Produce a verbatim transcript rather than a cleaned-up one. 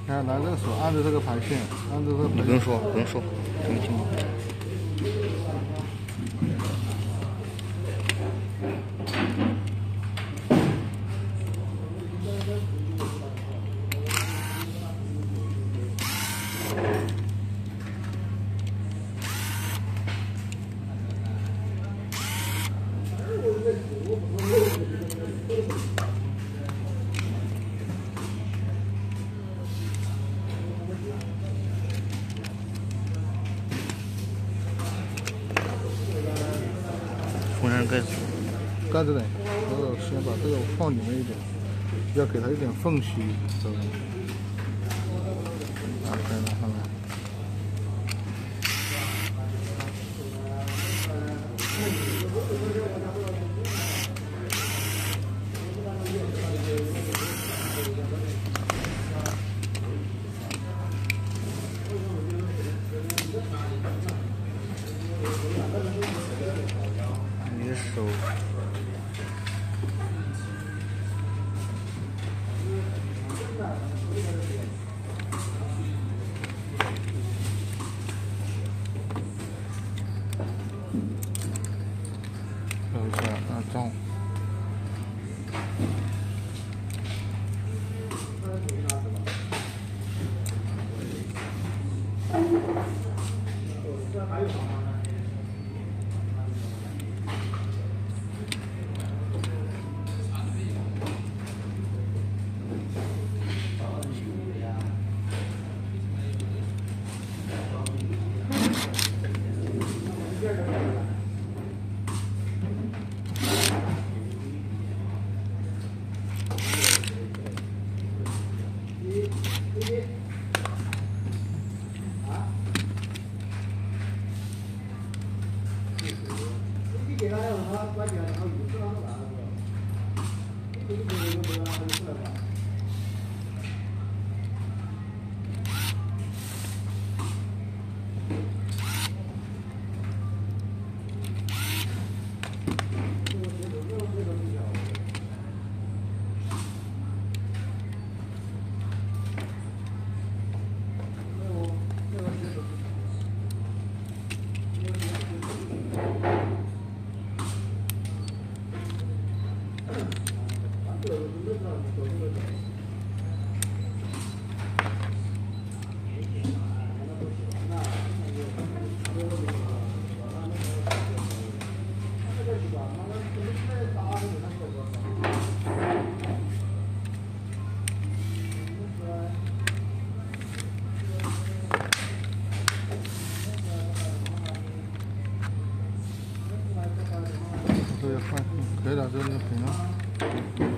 看，拿这个手按着这个排线，按着这个排线。 你不用说，不用说，听不清楚。封上盖子， 盖子呢？然后先把这个放里面一点，要给它一点缝隙，知道吗？打开了，看看。 你的手。 等一下，啊，中。还有吗？这个换可以了，这个平了。